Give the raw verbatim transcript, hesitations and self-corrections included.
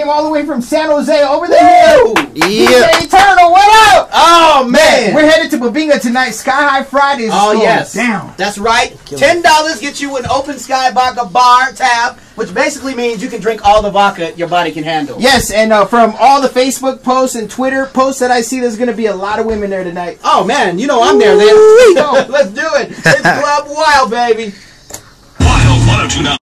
came all the way from San Jose over there. Yeah. Eternal, what up? Oh, man. We're headed to Babinga tonight. Sky High Fridays. Oh, yes. Down. That's right. ten dollars gets you an open sky vodka bar tab, which basically means you can drink all the vodka your body can handle. Yes, and uh, from all the Facebook posts and Twitter posts that I see, there's going to be a lot of women there tonight. Oh, man. You know I'm there then. Let's do it. It's Club Wild, baby. Wild one oh two point nine.